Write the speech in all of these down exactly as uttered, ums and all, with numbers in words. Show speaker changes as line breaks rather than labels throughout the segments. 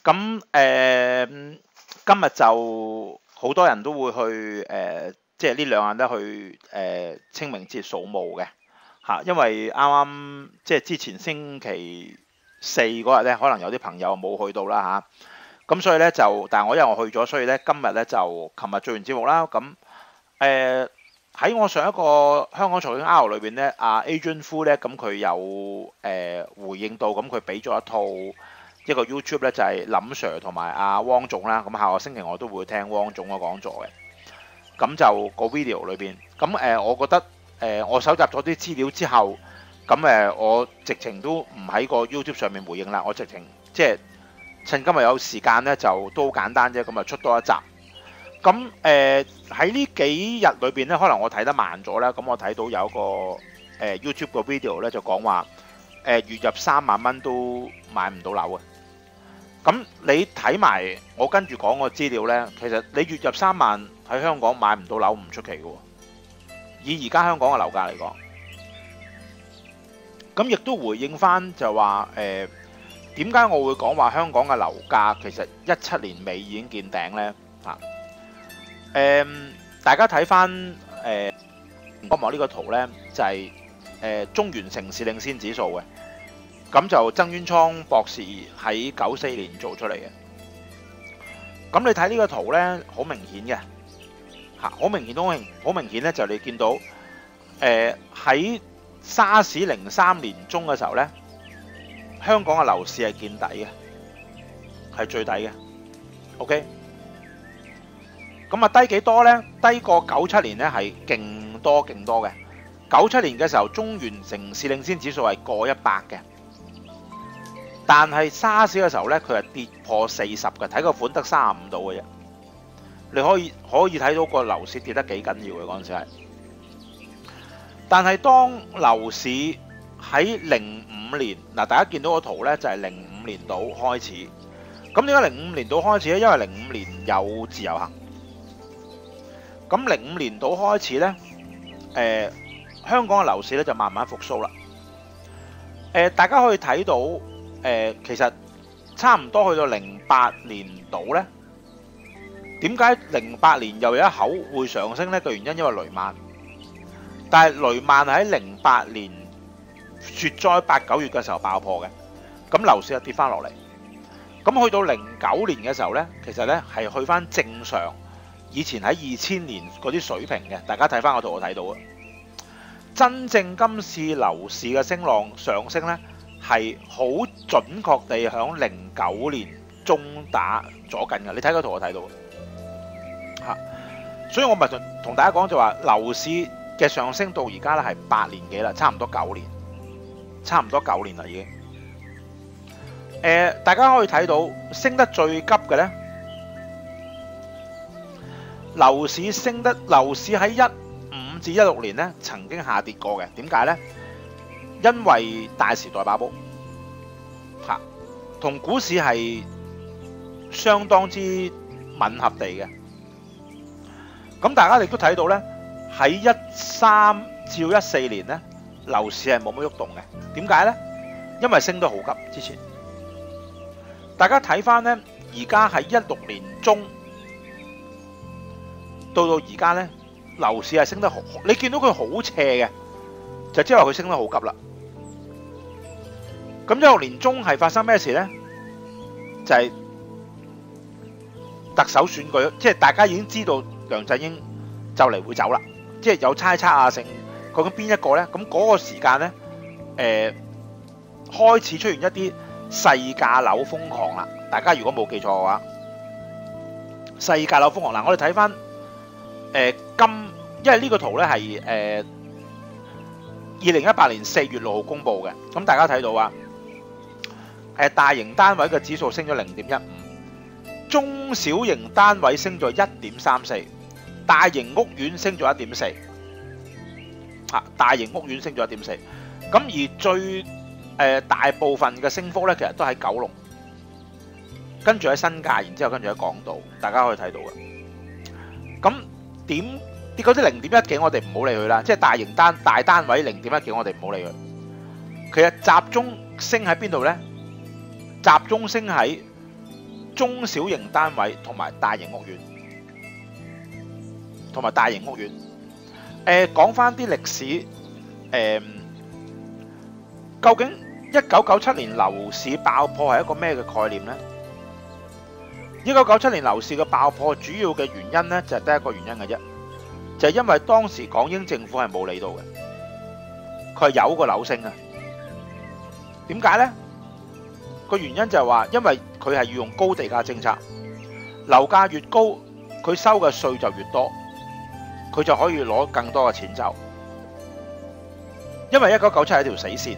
咁誒、呃今日就好多人都會去誒、呃即係呢兩日咧去誒、呃清明節掃墓嘅嚇，因為啱啱即係之前星期四嗰日咧，可能有啲朋友冇去到啦嚇，咁、所以咧就，但係我因為我去咗，所以咧今日咧就琴日做完節目啦，咁誒喺我上一個香港財經 R 裏邊咧，阿 Adrian Fu 咧，咁佢有誒、呃回應到，咁佢俾咗一套一個 YouTube 咧，就係、林 Sir 同埋阿汪總啦，咁下個星期我都會聽汪總嘅講座嘅。咁就個 video 裏邊，咁誒、呃，我覺得誒、呃，我搜集咗啲資料之後，咁誒、呃，我直情都唔喺個 YouTube 上面回應啦，我直情即係趁今日有時間咧，就都好簡單啫，咁啊出多一集。咁誒喺呢幾日裏邊咧，可能我睇得慢咗啦，咁我睇到有一個誒、呃、YouTube 個 video 咧，就講話誒月入三萬蚊都買唔到樓啊！咁你睇埋我跟住講個資料呢，其實你月入三萬喺香港買唔到樓唔出奇嘅喎，以而家香港嘅樓價嚟講，咁亦都回應翻就話誒點解我會講話香港嘅樓價其實一七年尾已經見頂呢？嚇、誒，大家睇翻誒我望呢個圖呢，就係、誒、中原城市領先指數嘅。咁就曾淵滄博士喺九四年做出嚟嘅。咁你睇呢個圖呢，好明顯嘅嚇，好明顯都好明好明顯咧，就你見到誒喺沙士零三年中嘅時候呢，香港嘅樓市係見底嘅，係最底嘅。OK，咁啊低幾多呢？低過九七年呢係勁多勁多嘅。九七年嘅時候，中原城市領先指數係過一百嘅。但係沙士嘅時候咧，佢係跌破四十嘅，睇個款得三十五度嘅啫。你可以可以睇到個樓市跌得幾緊要嘅嗰陣時係。但係當樓市喺零五年嗱，大家見到個圖咧就係零五年度開始。咁點解零五年度開始咧？因為零五年有自由行。咁零五年度開始咧，誒、呃、香港嘅樓市咧就慢慢復甦啦。誒、呃，大家可以睇到。誒、呃，其實差唔多去到零八年度呢，點解零八年又有一口會上升呢？個原因因為雷曼，但係雷曼喺零八年雪災八九月嘅時候爆破嘅，咁樓市就跌翻落嚟。咁去到零九年嘅時候呢，其實呢係去翻正常，以前喺二千年嗰啲水平嘅。大家睇翻個圖，我睇到啊，真正今次樓市嘅升浪上升呢，係好準確地響零九年中打咗緊嘅，你睇個圖我睇到嚇，所以我咪同同大家講就話樓市嘅上升到而家咧係八年幾啦，差唔多九年，差唔多九年啦已經。誒、呃，大家可以睇到升得最急嘅咧，樓市升得樓市喺一五至一六年咧曾經下跌過嘅，點解咧？因為大時代爆煲，嚇，同股市係相當之吻合地嘅。咁大家亦都睇到咧，喺一三至一四年咧，樓市係冇乜喐動嘅。點解咧？因為升得好急之前。大家睇翻咧，而家喺一六年中到到而家咧，樓市係升得好，你見到佢好斜嘅，就即係話佢升得好急啦。咁一六年中係發生咩事呢？就係、是、特首選舉，即係大家已經知道梁振英就嚟會走啦，即係有猜測啊，成究竟邊一個呢？咁嗰個時間呢，誒、呃、開始出現一啲細價樓瘋狂啦。大家如果冇記錯嘅話，細價樓瘋狂嗱，我哋睇翻誒今，因為呢個圖呢係誒二零一八年四月六號公佈嘅，咁大家睇到啊。誒大型單位嘅指數升咗零點一五，中小型單位升咗一點三四，大型屋苑升咗一點四，嚇大型屋苑升咗一點四。咁而最誒、呃、大部分嘅升幅咧，其實都喺九龍，跟住喺新界，然之後跟住喺港島，大家可以睇到嘅。咁點啲嗰啲零點一幾，我哋唔好理佢啦，即係大型單大單位零點一幾，我哋唔好理佢。其實集中升喺邊度咧？集中升喺中小型單位同埋大型屋苑，同埋大型屋苑。誒講翻啲歷史，誒、呃、究竟一九九七年樓市爆破係一個咩嘅概念呢？一九九七年樓市嘅爆破主要嘅原因呢，就係得一個原因嘅啫，就係因為當時港英政府係冇理到嘅，佢係有個樓升啊。點解呢？個原因就係話，因為佢係要用高地價政策，樓價越高，佢收嘅稅就越多，佢就可以攞更多嘅錢走。因為一九九七係條死線。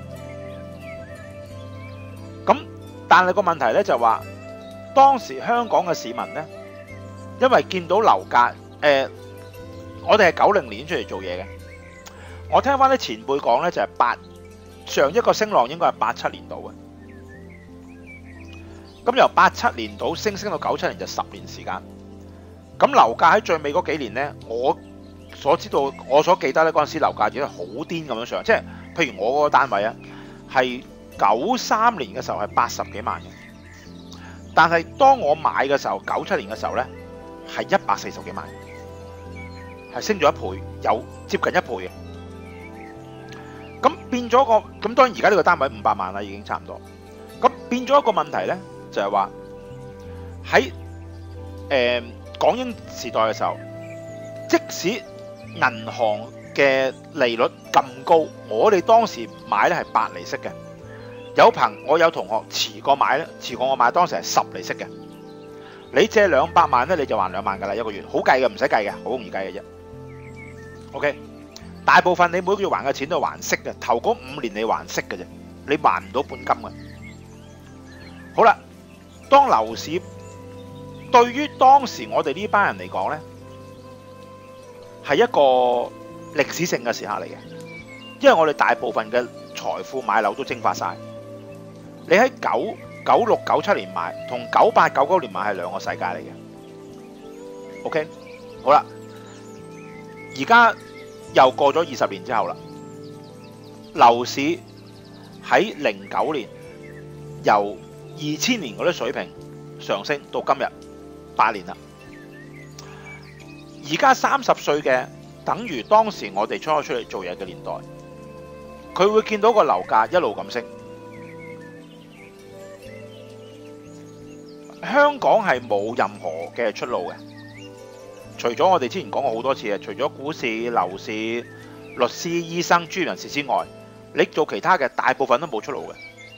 咁但係個問題咧就係話，當時香港嘅市民咧，因為見到樓價，誒、呃，我哋係九零年出嚟做嘢嘅，我聽翻啲前輩講咧就係八上一個升浪應該係八七年度嘅。咁由八七年度升升到九七年就十年時間。咁樓價喺最尾嗰幾年呢，我所知道，我所記得咧嗰陣時樓價已經係好癲咁樣上，即係譬如我嗰個單位啊，係九三年嘅時候係八十幾萬嘅，但係當我買嘅時候，九七年嘅時候呢，係一百四十幾萬，係升咗一倍，有接近一倍嘅。咁變咗個，咁當然而家呢個單位五百萬啦，已經差唔多。咁變咗一個問題呢，就係話喺誒港英時代嘅時候，即使銀行嘅利率咁高，我哋當時買咧係八厘息嘅。有朋我有同學遲過買咧，遲過我買當時係十厘息嘅。你借兩百萬咧，你就還兩萬噶啦，一個月好計嘅，唔使計嘅，好容易計嘅啫。OK， 大部分你每個月還嘅錢都係還息嘅，頭嗰五年你還息嘅啫，你還唔到本金嘅。好啦，當樓市對於當時我哋呢班人嚟講呢，係一個歷史性嘅時刻嚟嘅，因為我哋大部分嘅財富買樓都蒸發晒。你喺九九六九七年買，同九八九九年買係兩個世界嚟嘅。OK， 好啦，而家又過咗二十年之後啦，樓市喺零九年由二千年嗰啲水平上升到今日八年啦。而家三十歲嘅，等於當時我哋初初出嚟做嘢嘅年代，佢會見到個樓價一路咁升。香港係冇任何嘅出路嘅，除咗我哋之前講過好多次嘅，除咗股市、樓市、律師、醫生、專業人士之外，你做其他嘅大部分都冇出路嘅。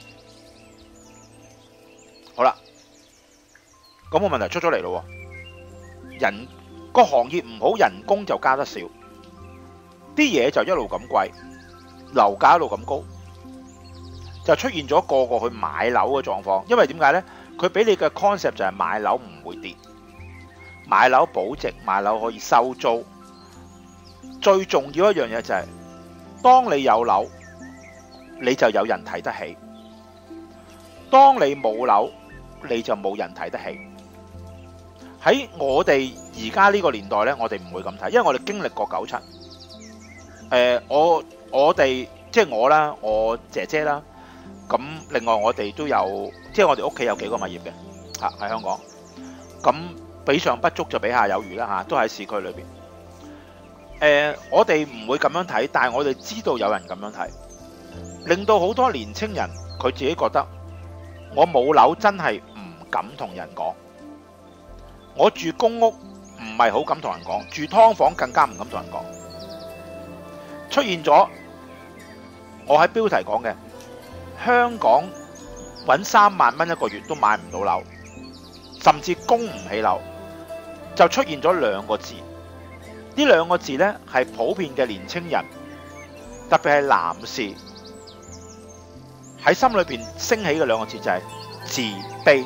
好啦，咁個問題出咗嚟咯，人個行業唔好，人工就加得少，啲嘢就一路咁貴，樓價一路咁高，就出現咗個個去買樓嘅狀況。因為點解呢？佢俾你嘅 concept 就係買樓唔會跌，買樓保值，買樓可以收租。最重要一樣嘢就係，當你有樓，你就有人睇得起；當你冇樓，你就冇人睇得起。喺我哋而家呢個年代呢，我哋唔會咁睇，因為我哋經歷過九七。誒，我我哋即係我啦，我姐姐啦。咁另外我哋都有，即係我哋屋企有幾個物業嘅嚇喺香港。咁比上不足就比下有餘啦嚇，都喺市區裏邊。誒、呃，我哋唔會咁樣睇，但係我哋知道有人咁樣睇，令到好多年青人佢自己覺得我冇樓真係唔敢同人講，我住公屋唔係好敢同人講，住劏房更加唔敢同人講。出現咗我喺標題講嘅。香港揾三萬蚊一個月都買唔到樓，甚至供唔起樓，就出現咗兩個字。呢兩個字呢，係普遍嘅年青人，特別係男士喺心裏邊升起嘅兩個字就係自卑。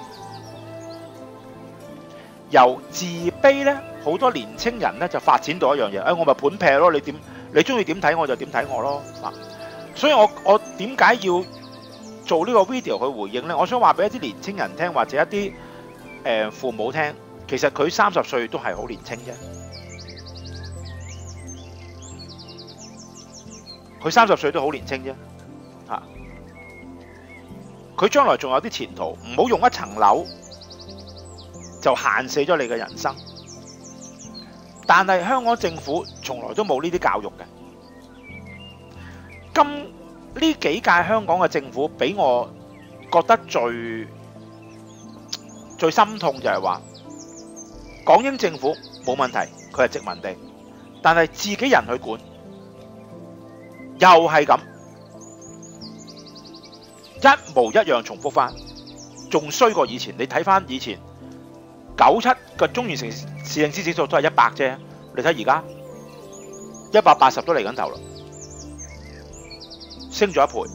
由自卑呢，好多年青人呢就發展到一樣嘢，誒、哎，我咪盤劈咯，你點你中意點睇我就點睇我咯。嗱，所以我我點解要做呢個 video 去回應呢？我想話俾一啲年青人聽，或者一啲誒、呃、父母聽，其實佢三十歲都係好年青啫。佢三十歲都好年青啫，嚇！佢將來仲有啲前途，唔好用一層樓就限死咗你嘅人生。但係香港政府從來都冇呢啲教育嘅。今呢幾屆香港嘅政府俾我覺得最最心痛就係話，港英政府冇問題，佢係殖民地，但係自己人去管，又係咁一模一樣重複翻，仲衰過以前。你睇翻以前九七嘅中原城市領先指數都係一百啫，你睇而家一百八十都嚟緊頭啦，升咗一倍。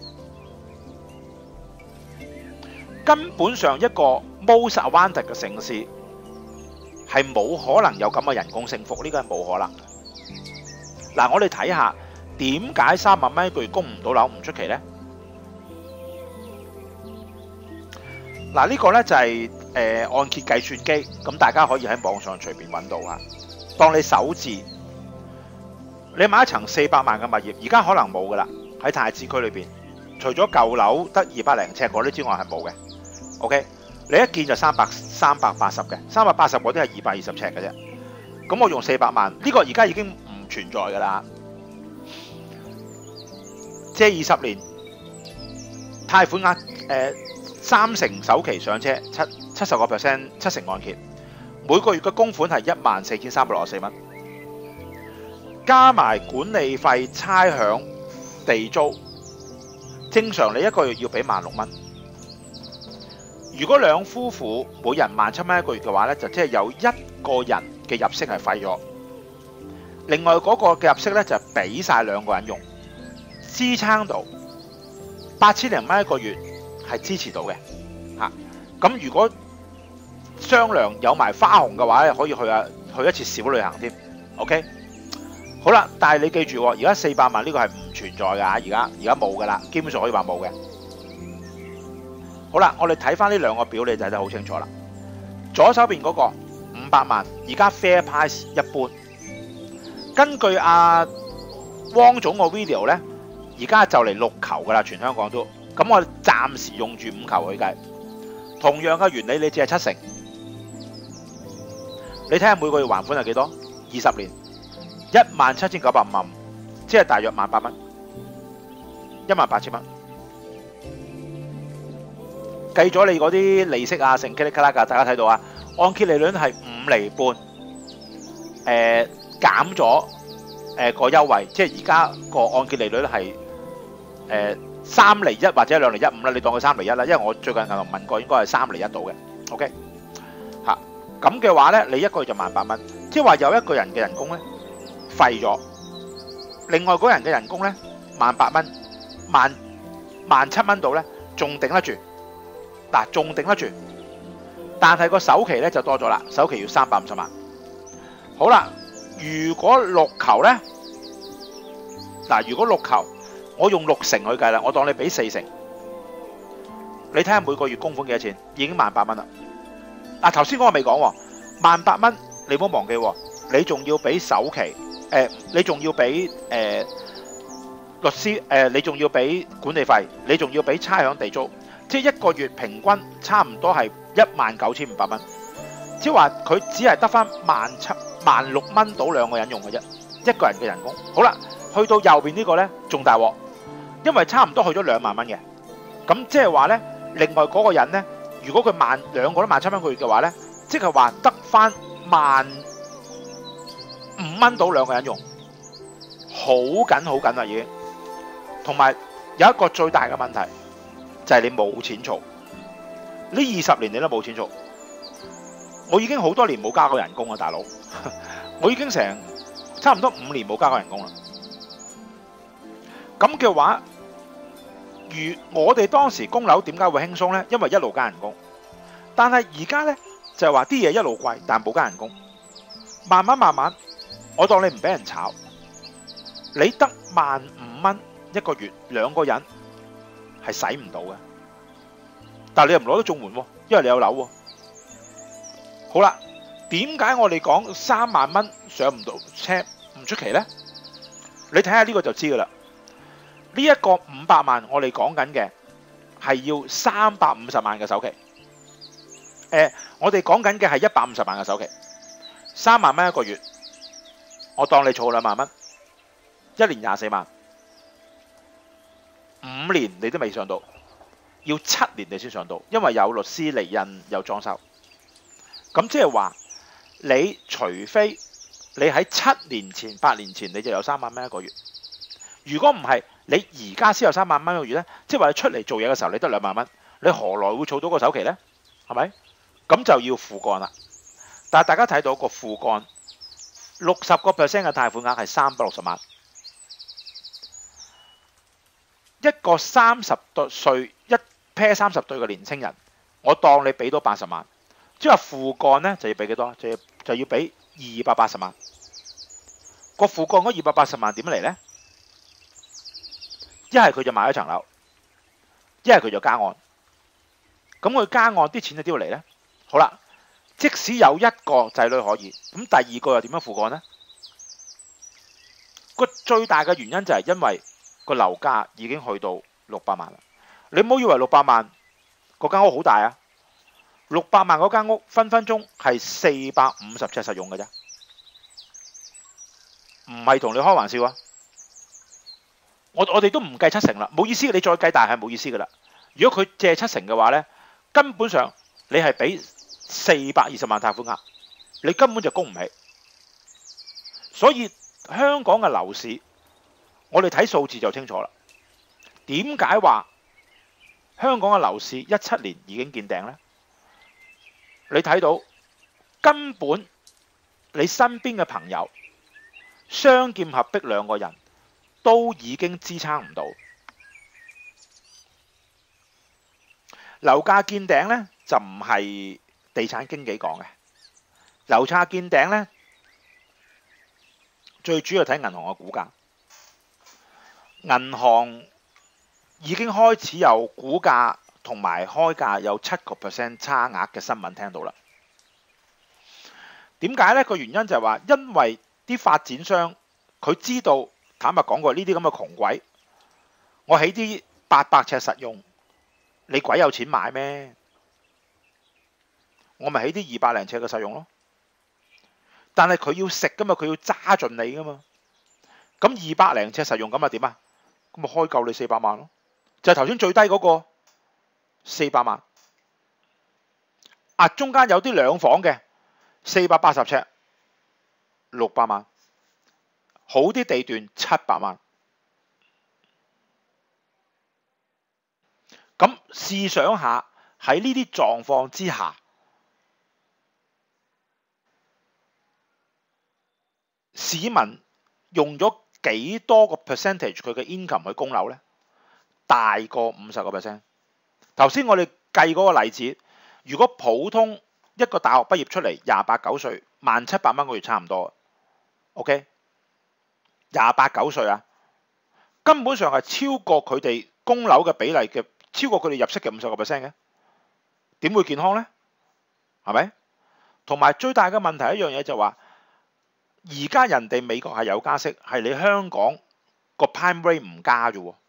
根本上一個 most advanced 嘅城市係冇可能有咁嘅人工升幅，呢個係冇可能嘅。嗱，我哋睇下點解三萬蚊一個月供唔到樓唔出奇呢？嗱，呢個呢就係誒按揭計算機，咁大家可以喺網上隨便揾到啊。當你首置，你買一層四百萬嘅物業，而家可能冇噶啦，喺太子區裏邊，除咗舊樓得二百零尺嗰啲之外係冇嘅。OK， 你一見就三百三百八十嘅，三百八十嗰啲係二百二十尺嘅啫。咁我用四百萬，呢個而家已經唔存在噶啦。借二十年，貸款額誒三成首期上車，七七十個 percent 七成按揭，每個月嘅供款係一萬四千三百六十四蚊，加埋管理費、差餉、地租，正常你一個月要俾萬六蚊。如果兩夫婦每人萬七蚊一個月嘅話咧，就即係有一個人嘅入息係廢咗，另外嗰個嘅入息咧就俾晒兩個人用，支撐到八千零蚊一個月係支持到嘅嚇。咁如果商量有埋花紅嘅話咧，可以去啊去一次小旅行添。OK， 好啦，但係你記住，而家四百萬呢個係唔存在㗎，而家而家冇㗎啦，基本上可以話冇嘅。好啦，我哋睇翻呢兩個表，你睇得好清楚啦。左手邊嗰個五百萬，而家 fair price 一般。根據阿汪總個 video 呢，而家就嚟六球噶啦，全香港都。咁我暫時用住五球去計，同樣嘅原理，你只係七成。你睇下每個月還款係幾多？二十年，一萬七千九百五十五，即係大約萬八蚊，一萬八千蚊。計咗你嗰啲利息啊，成 K 哩卡啦噶，大家睇到啊，按揭利率係五厘半，誒、呃、減咗誒個優惠，即係而家個按揭利率係誒三厘一或者兩厘一五啦，你當佢三厘一啦，因為我最近銀行問過，應該係三厘一到嘅。OK， 嚇咁嘅話咧，你一個月就萬八蚊，即係話有一個人嘅人工咧廢咗，另外嗰人嘅人工咧萬八蚊，萬萬七蚊度咧仲頂得住。嗱，仲頂得住，但係個首期咧就多咗啦，首期要三百五十萬。好啦，如果六球咧，嗱，如果六球，我用六成去計啦，我當你俾四成，你睇下每個月供款幾多錢，已經萬八蚊啦。嗱，頭先嗰個未講喎，萬八蚊，你唔好忘記喎，你仲要俾首期，誒、呃，你仲要俾誒、呃、律師，誒、呃，你仲要俾管理費，你仲要俾差餉地租。即係一個月平均差唔多係一萬九千五百蚊，即係話佢只係得翻萬七萬六蚊到兩個人用嘅啫，一個人嘅人工。好啦，去到右邊呢個呢，仲大鑊，因為差唔多去咗兩萬蚊嘅，咁即係話呢，另外嗰個人呢，如果佢萬兩個都萬七蚊個月嘅話呢，即係話得翻萬五蚊到兩個人用，好緊好緊啦已經。同埋有一個最大嘅問題。就係你冇錢儲，呢二十年你都冇錢儲。我已經好多年冇加過人工啊，大佬，我已經成差唔多五年冇加過人工啦。咁嘅話，如我哋當時供樓點解會輕鬆呢？因為一路加人工。但係而家呢，就係話啲嘢一路貴，但冇加人工，慢慢慢慢，我當你唔俾人炒，你得萬五蚊一個月，兩個人。係使唔到嘅，但係你又唔攞得綜援喎，因為你有樓喎。好啦，點解我哋講三萬蚊上唔到車唔出奇呢？你睇下呢個就知噶啦。呢一個五百萬我哋講緊嘅係要三百五十萬嘅首期， 誒，我哋講緊嘅係一百五十萬嘅首期，三萬蚊一個月，我當你儲兩萬蚊，一年廿四萬，五年你都未上到，要七年你先上到，因為有律師釐印有裝修。咁即係話，你除非你喺七年前、八年前你就有三萬蚊一個月，如果唔係，你而家先有三萬蚊一個月呢，即係話你出嚟做嘢嘅時候你得兩萬蚊，你何來會儲到個首期呢？係咪？咁就要父幹啦。但係大家睇到個父幹六十個 percent 嘅貸款額係三百六十萬，一個三十歲一 pair 三十對嘅年青人，我當你俾到八十萬，即係話父幹呢就要俾幾多？就要就要俾二百八十萬。個父幹嗰二百八十萬點嚟呢？一係佢就買咗層樓，一係佢就加按。咁佢加按啲錢就點嚟呢？好啦，即使有一個仔女可以，咁第二個又點樣父幹呢？個最大嘅原因就係因為個樓價已經去到六百萬啦。你唔好以為六百萬嗰間屋好大啊，六百萬嗰間屋分分鐘係四百五十尺實用嘅啫，唔係同你開玩笑啊！我我哋都唔計七成啦，冇意思，你再計大係冇意思噶啦。如果佢借七成嘅話呢，根本上你係俾四百二十萬貸款額，你根本就供唔起。所以香港嘅樓市，我哋睇數字就清楚啦。點解話香港嘅樓市一七年已經見頂呢？你睇到根本你身邊嘅朋友雙劍合璧兩個人，都已經支撐唔到。樓價見頂呢，就唔係地產經紀講嘅，樓價見頂呢，最主要睇銀行嘅股價。銀行已經開始有股價同埋開價有七個 percent 差額嘅新聞聽到啦。點解呢？個原因就係話，因為啲發展商佢知道。坦白講過，呢啲咁嘅窮鬼，我起啲八百尺實用，你鬼有錢買咩？我咪起啲二百零尺嘅實用咯。但係佢要食噶嘛，佢要揸盡你噶嘛。咁二百零尺實用咁啊點啊？咁咪開夠你四百萬咯。就係頭先最低嗰個四百萬。啊，中間有啲兩房嘅四百八十尺，六百萬。好啲地段七百萬，咁試想下喺呢啲狀況之下，市民用咗幾多個 percentage 佢嘅 income 去供樓呢？大過五十個 percent。頭先我哋計嗰個例子，如果普通一個大學畢業出嚟，廿八九歲，萬七百蚊個月差唔多 ，OK。廿八九歲啊，根本上係超過佢哋供樓嘅比例嘅，超過佢哋入息嘅五十個 percent 嘅，點會健康呢？係咪？同埋最大嘅問題一樣嘢就話，而家人哋美國係有加息，係你香港個 prime rate 唔加啫喎，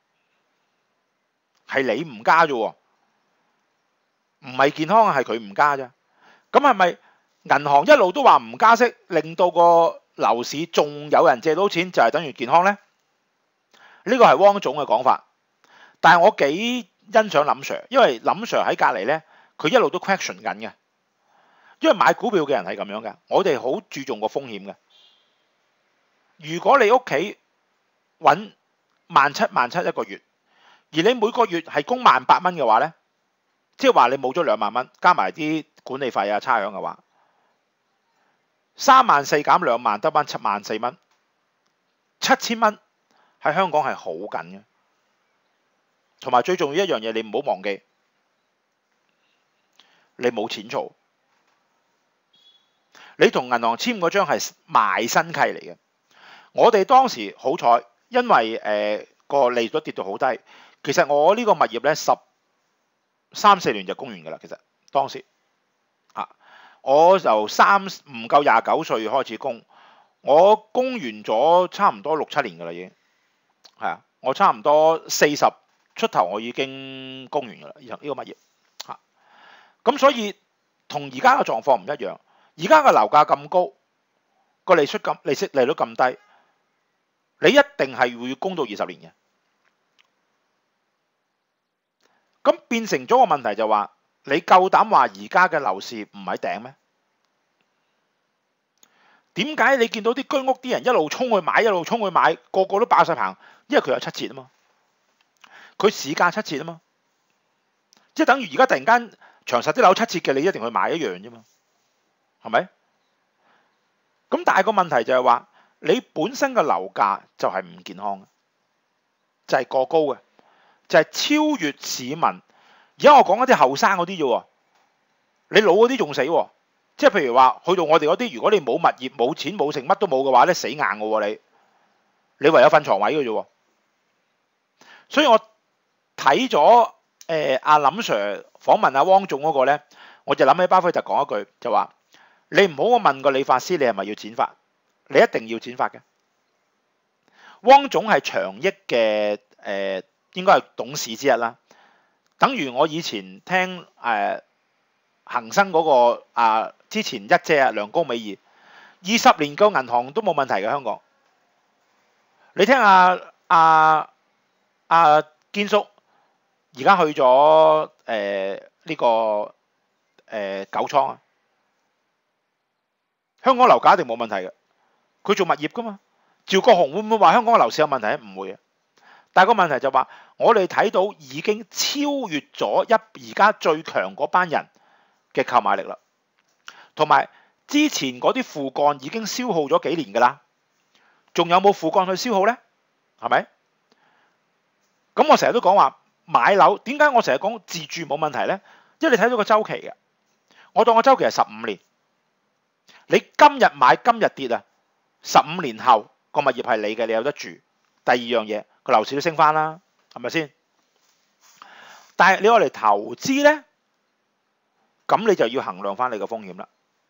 係你唔加啫喎，唔係健康，係佢唔加啫。咁係咪銀行一路都話唔加息，令到個樓市仲有人借到錢就係等於健康呢？呢個係汪總嘅講法，但係我幾欣賞林 Sir，因為林 Sir 喺隔離呢，佢一路都 question 緊嘅。因為買股票嘅人係咁樣嘅，我哋好注重個風險嘅。如果你屋企揾萬七萬七一個月，而你每個月係供萬八蚊嘅話呢，即係話你冇咗兩萬蚊，加埋啲管理費啊差餉嘅話，三萬四減兩萬得翻七萬四蚊，七千蚊喺香港係好緊嘅。同埋最重要一樣嘢，你唔好忘記，你冇錢儲，你同銀行簽嗰張係賣身契嚟嘅。我哋當時好彩，因為誒個利率跌到好低，其實我呢個物業咧十三四年就供完㗎啦。其實當時啊，我就三唔夠廿九歲開始供，我供完咗差唔多六七年㗎啦已經，係啊，我差唔多四十出頭我已經供完㗎啦，呢個物業嚇。咁所以同而家嘅狀況唔一樣。而家嘅樓價咁高，個利息咁利息利率咁低，你一定係會供到二十年嘅。咁變成咗個問題就話，你夠膽話而家嘅樓市唔係頂咩？點解你見到啲居屋啲人一路衝去買，一路衝去買，個個都爆晒棚？因為佢有七折啊嘛，佢市價七折啊嘛，即係等於而家突然間長實啲樓七折嘅，你一定去買一樣啫嘛，係咪？咁但係個問題就係話，你本身嘅樓價就係唔健康嘅，就係過高嘅，就係超越市民。而家我講嗰啲後生嗰啲啫喎，你老嗰啲仲死喎。即係譬如話，去到我哋嗰啲，如果你冇物業、冇錢、冇剩，乜都冇嘅話咧，死硬嘅喎你，你唯有瞓床位嘅啫喎。所以我睇咗誒阿林 Sir 訪問阿汪總嗰個咧，我就諗起巴菲特講一句，就話你唔好我問個理髮師，你係咪要剪髮？你一定要剪髮嘅。汪總係長益嘅誒、呃，應該係董事之一啦。等於我以前聽誒、呃、恒生嗰、那個啊，之前一姐啊梁高美儀，二十年個銀行都冇問題嘅香港。你聽下阿阿堅叔而家去咗誒呢個誒、呃、九倉啊，香港樓價一定冇問題嘅。佢做物業噶嘛？趙國雄會唔會話香港嘅樓市有問題？唔會啊。但係個問題就話，我哋睇到已經超越咗一而家最強嗰班人嘅購買力啦，同埋之前嗰啲父幹已經消耗咗幾年㗎啦，仲有冇父幹去消耗呢？係咪？咁我成日都講話買樓，點解我成日講自住冇問題呢？因為你睇到個週期嘅，我當個週期係十五年，你今日買今日跌啊，十五年後個物業係你嘅，你有得住。第二樣嘢，個樓市都升翻啦，係咪先？但係你攞嚟投資呢，咁你就要衡量翻你個風險啦。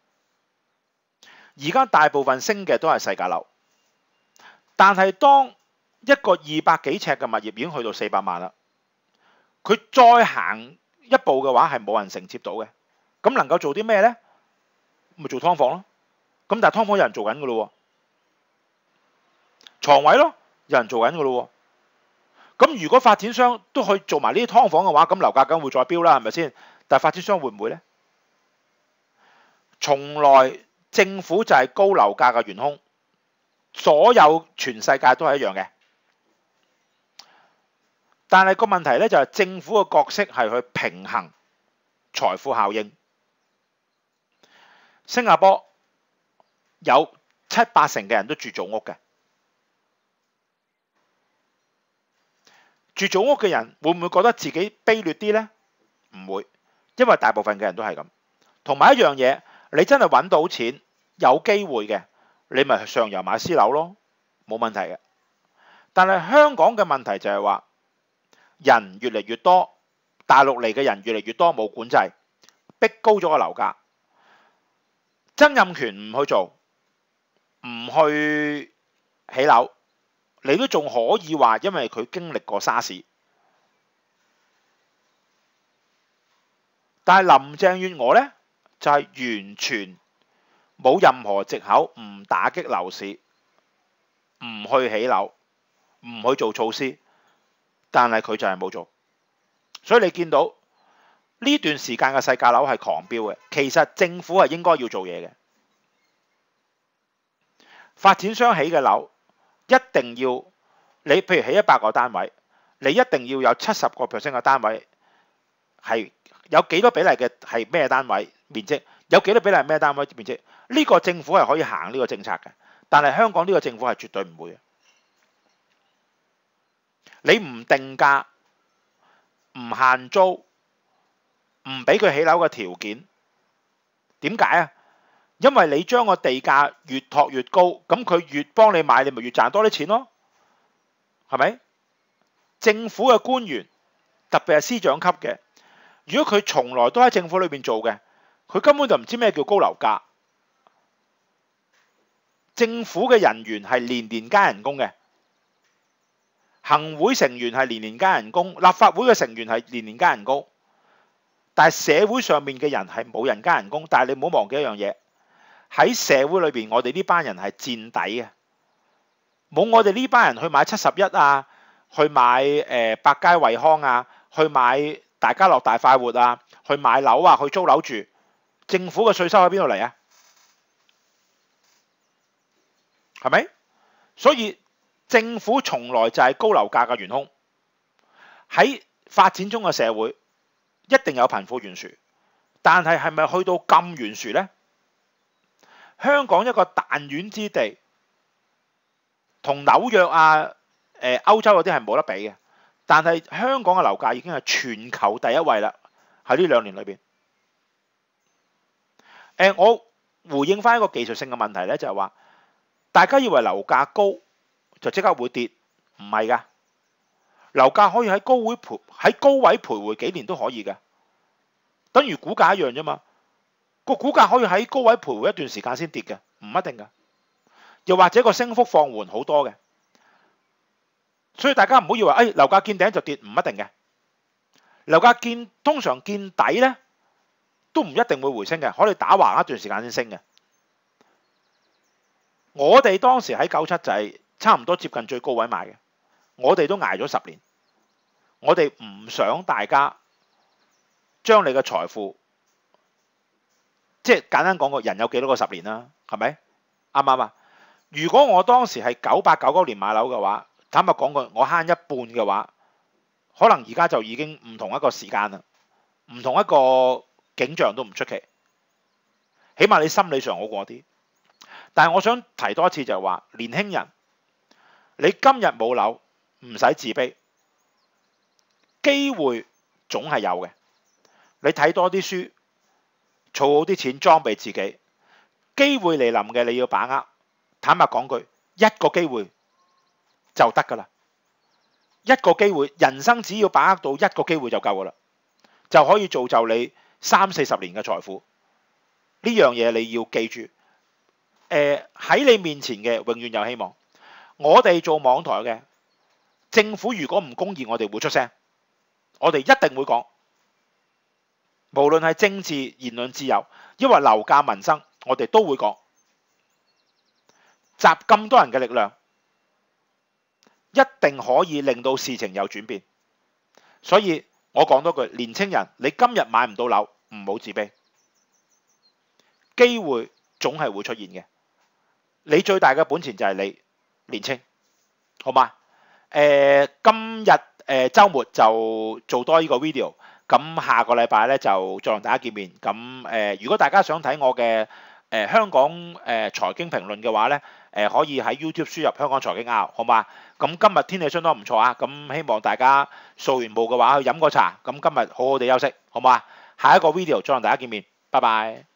而家大部分升嘅都係細價樓，但係當一個二百幾尺嘅物業已經去到四百萬啦，佢再行一步嘅話係冇人承接到嘅，咁能夠做啲咩呢？咪做劏房咯。咁但係劏房有人做緊㗎咯喎，床位咯。有人做緊嘅咯喎，咁如果發展商都去做埋呢啲劏房嘅話，咁樓價梗會再飆啦，係咪先？但係發展商會唔會呢？從來政府就係高樓價嘅元兇，所有全世界都係一樣嘅。但係個問題咧就係政府嘅角色係去平衡財富效應。新加坡有七八成嘅人都住組屋嘅。住組屋嘅人會唔會覺得自己卑劣啲呢？唔會，因為大部分嘅人都係咁。同埋一樣嘢，你真係揾到錢，有機會嘅，你咪上游買私樓咯，冇問題嘅。但係香港嘅問題就係話，人越嚟越多，大陸嚟嘅人越嚟越多，冇管制，逼高咗個樓價。曾蔭權唔去做，唔去起樓。你都仲可以話，因為佢經歷過沙士，但係林鄭月娥呢，就係完全冇任何藉口，唔打擊樓市，唔去起樓，唔去做措施，但係佢就係冇做，所以你見到呢段時間嘅細價樓係狂飆嘅。其實政府係應該要做嘢嘅，發展商起嘅樓。一定要你譬如起一百個單位，你一定要有七十個 percent 嘅單位係有幾多比例嘅係咩單位面積，有幾多比例係咩單位面積？呢個政府係可以行呢個政策嘅，但係香港呢個政府係絕對唔會嘅。你唔定價、唔限租、唔俾佢起樓嘅條件，點解啊？因為你將個地價越托越高，咁佢越幫你買，你咪越賺多啲錢咯，係咪？政府嘅官員，特別係司長級嘅，如果佢從來都喺政府裏邊做嘅，佢根本就唔知咩叫高樓價。政府嘅人員係年年加人工嘅，行會成員係年年加人工，立法會嘅成員係年年加人工， 但係社會上面嘅人係冇人加人工，但係你唔好忘記一樣嘢，喺社會裏邊，我哋呢班人係墊底嘅，冇我哋呢班人去買七十一啊，去買誒、呃、百佳惠康啊，去買大家樂大快活啊，去買樓啊，去租樓住，政府嘅稅收喺邊度嚟啊？係咪？所以政府從來就係高樓價嘅元兇。喺發展中嘅社會，一定有貧富懸殊，但係係咪去到咁懸殊呢？香港一個彈丸之地，同紐約啊、誒歐洲嗰啲係冇得比嘅。但係香港嘅樓價已經係全球第一位啦，喺呢兩年裏邊。誒，我回應翻一個技術性嘅問題咧，就係話，大家以為樓價高就即刻會跌，唔係㗎。樓價可以喺高位徘喺高位徘徊幾年都可以嘅，等於股價一樣啫嘛。個股價可以喺高位徘徊一段時間先跌嘅，唔一定㗎。又或者個升幅放緩好多嘅，所以大家唔好以為誒樓價見頂就跌，唔一定嘅。樓價見通常見底咧，都唔一定會回升嘅，可以打橫一段時間先升嘅。我哋當時喺九七就係差唔多接近最高位買嘅。我哋都捱咗十年，我哋唔想大家將你嘅財富，即係簡單講個人有幾多個十年啦，係咪？啱唔啱啊？如果我當時係九八九九年買樓嘅話，坦白講句，我慳一半嘅話，可能而家就已經唔同一個時間啦，唔同一個景象都唔出奇。起碼你心理上好過啲。但係我想提多一次就係話，年輕人，你今日冇樓，唔使自卑，機會總係有嘅。你睇多啲書，儲好啲錢裝備自己，機會嚟臨嘅你要把握。坦白講句，一個機會就得㗎啦，一個機會，人生只要把握到一個機會就夠㗎啦，就可以造就你三四十年嘅財富。呢樣嘢你要記住。誒、呃、喺你面前嘅永遠有希望。我哋做網台嘅。政府如果唔公義，我哋會出聲，我哋一定會講。無論係政治言論自由，因為樓價民生，我哋都會講。集咁多人嘅力量，一定可以令到事情有轉變。所以我講多句，年青人，你今日買唔到樓，唔好自卑，機會總係會出現嘅。你最大嘅本錢就係你年青，好嗎？誒、呃、今日誒、呃、週末就做多呢個 video，咁下個禮拜咧就再同大家見面。咁誒、呃，如果大家想睇我嘅誒、呃、香港誒、呃、財經評論嘅話咧，誒、呃、可以喺 YouTube 輸入香港財經 R，好嘛？咁今日天氣相當唔錯啊，咁希望大家掃完步嘅話去飲個茶，咁今日好好地休息，好嘛？下一個 video 再同大家見面，拜拜。